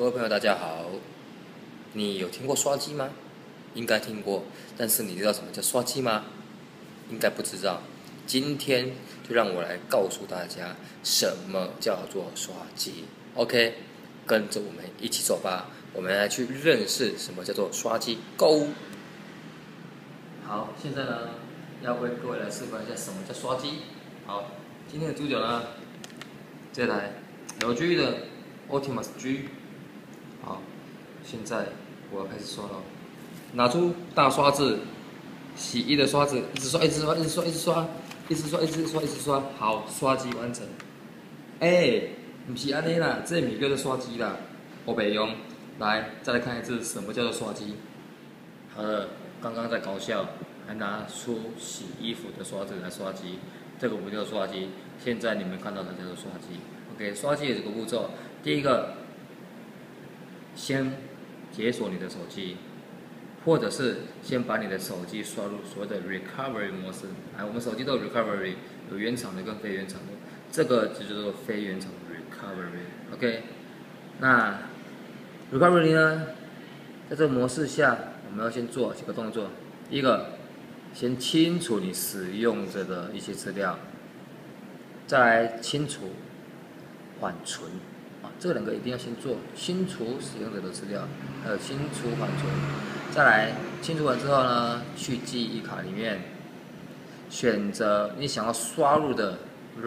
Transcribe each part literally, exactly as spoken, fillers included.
各位朋友，大家好。你有听过刷机吗？应该听过，但是你知道什么叫刷机吗？应该不知道。今天就让我来告诉大家什么叫做刷机。OK， 跟着我们一起走吧。我们来去认识什么叫做刷机。Go！ 好，现在呢，要为各位来示范一下什么叫刷机。好，今天的主角呢，这台 L G 的 Optimus G。好，现在我要开始刷了。拿出大刷子，洗衣的刷子，一直刷，一直刷，一直刷，一直刷，一直刷，一直刷，一直刷。好，刷机完成。哎、欸，不是安尼啦，这米叫做刷机啦，我袂用。来，再来看一次什么叫做刷机。好了，刚刚在搞笑，还拿出洗衣服的刷子来刷机，这个不叫刷机。现在你们看到的叫做刷机。OK， 刷机有这个步骤，第一个。先解锁你的手机，或者是先把你的手机刷入所谓的 recovery 模式。哎，我们手机都有 recovery， 有原厂的跟非原厂的，这个就叫做非原厂的 recovery。OK， 那 recovery 呢，在这个模式下，我们要先做几个动作。第一个，先清除你使用者的一些资料，再来清除缓存。这两个一定要先做，清除使用者的资料，还有清除缓存。再来清除完之后呢，去记忆卡里面选择你想要刷入的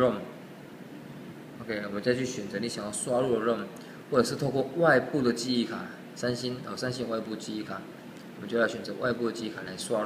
ROM。OK， 我们再去选择你想要刷入的 ROM， 或者是透过外部的记忆卡，三星哦，三星外部记忆卡，我们就要选择外部的记忆卡来刷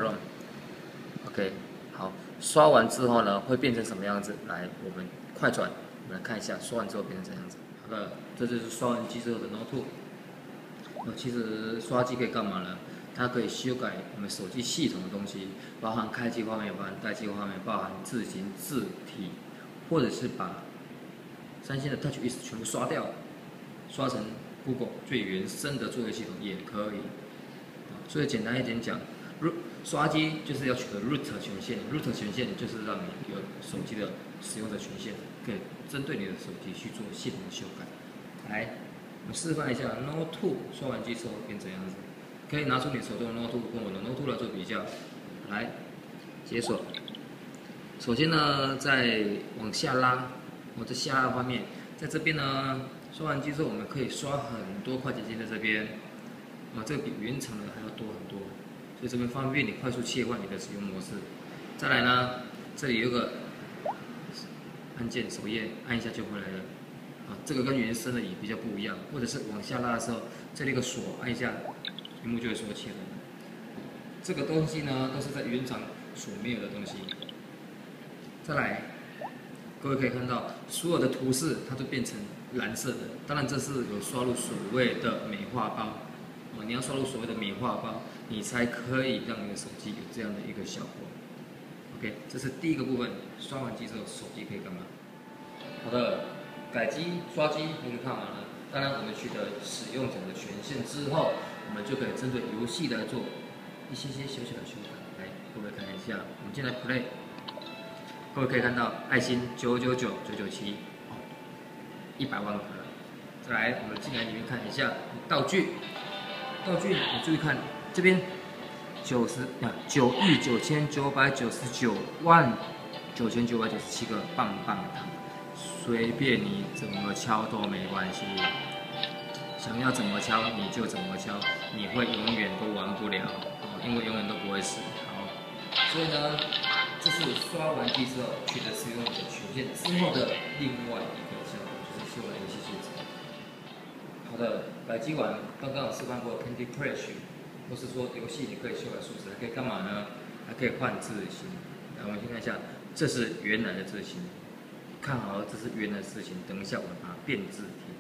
ROM。OK， 好，刷完之后呢，会变成什么样子？来，我们快转，我们来看一下，刷完之后变成怎样子。呃，这就是刷完机之后的 Note 二。呃，其实刷机可以干嘛呢？它可以修改我们手机系统的东西，包含开机画面、包含待机画面、包含字形、字体，或者是把三星的 TouchWiz 全部刷掉，刷成 Google 最原生的作业系统也可以。所以简单一点讲，刷机就是要取得 root 权限 ，root 权限就是让你有手机的使用者权限，可以针对你的手机去做系统的修改。来，我们示范一下 Note 二刷完机之后变怎样子。可以拿出你手中的 Note 二跟我的 Note 二来做比较。来，解锁。首先呢，再往下拉，我的下拉画面，在这边呢，刷完机之后我们可以刷很多快捷键在这边，啊，这个比原厂的还要多很多。所以这边方便你快速切换你的使用模式。再来呢，这里有个按键首页，按一下就回来了。啊，这个跟原生的也比较不一样。或者是往下拉的时候，这里有个锁，按一下，屏幕就会缩起来。这个东西呢，都是在原厂所没有的东西。再来，各位可以看到，所有的图示它都变成蓝色的。当然，这是有刷入所谓的美化包。哦，你要刷入所谓的美化包，你才可以让你的手机有这样的一个效果。OK， 这是第一个部分。刷完机之后，手机可以干嘛？好的，改机、刷机可以看完了。当然，我们取得使用者的权限之后，我们就可以针对游戏来做一些些小小的修改。来，各位看一下，我们进来 Play， 各位可以看到爱心九九九九九七，一百万颗。再来，我们进来里面看一下道具。道具，你注意看这边，九十啊九亿九千九百九十九万九千九百九十七个棒棒糖，随便你怎么敲都没关系，想要怎么敲你就怎么敲，你会永远都玩不了，哦，因为永远都不会死。好，所以呢，这是刷完机之后取得使用者权限之后的另外一个效果，就是修改游戏限制。好的，改机完，刚刚有示范过 Candy Crush， 或是说游戏你可以修改数值，还可以干嘛呢？还可以换字型。来，我们先看一下，这是原来的字型，看好了，这是原来的字型。等一下我们把它变字体。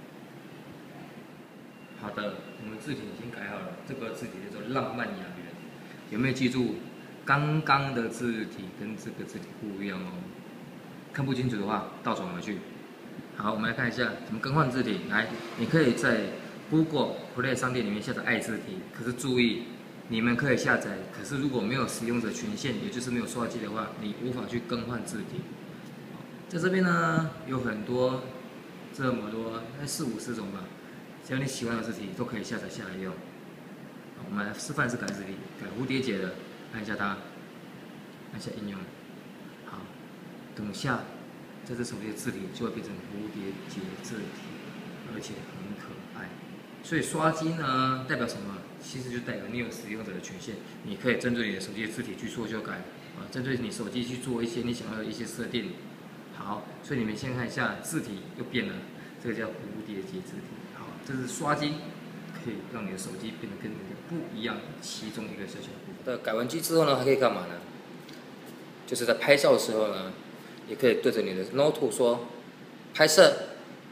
好的，我们字体已经改好了，这个字体叫做浪漫雅园。有没有记住，刚刚的字体跟这个字体不一样哦？看不清楚的话，倒转回去。好，我们来看一下怎么更换字体。来，你可以在 Google Play 商店里面下载爱字体，可是注意，你们可以下载，可是如果没有使用者权限，也就是没有刷机的话，你无法去更换字体。在这边呢，有很多这么多，那四五十种吧， 只要你喜欢的字体都可以下载下来用。我们来示范是改字体，改蝴蝶结的，按一下它，按下应用。好，等下在这手机的字体就会变成蝴蝶结字体，而且很可爱。所以刷机呢代表什么？其实就代表你有使用者的权限，你可以针对你的手机的字体去做修改，啊，针对你手机去做一些你想要的一些设定。好，所以你们先看一下字体又变了，这个叫蝴蝶结字体。好，这是刷机可以让你的手机变得跟人家不一样，其中一个小小的部分。那改完机之后呢，还可以干嘛呢？就是在拍照的时候呢，也可以对着你的 Note 说拍摄，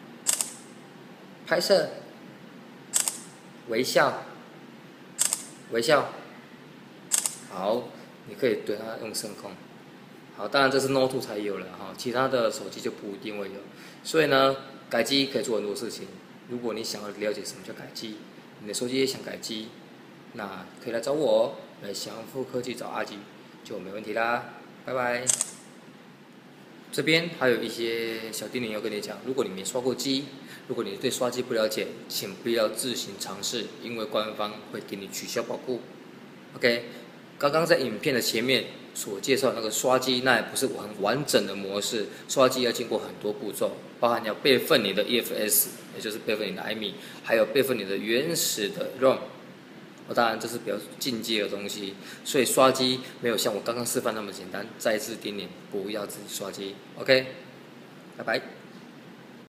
拍摄，微笑，微笑。好，你可以对它用声控。好，当然这是 Note 才有了哈，其他的手机就不一定会有。所以呢，改机可以做很多事情。如果你想要了解什么叫改机，你的手机也想改机，那可以来找我，来祥富科技找阿吉，就没问题啦。拜拜。这边还有一些小叮咛要跟你讲，如果你没刷过机，如果你对刷机不了解，请不要自行尝试，因为官方会给你取消保护。OK， 刚刚在影片的前面所介绍那个刷机，那也不是很完整的模式，刷机要经过很多步骤，包含你要备份你的 E F S， 也就是备份你的 I M E I， 还有备份你的原始的 ROM。当然这是比较进阶的东西，所以刷机没有像我刚刚示范那么简单。再次叮咛，不要自己刷机。OK， 拜拜。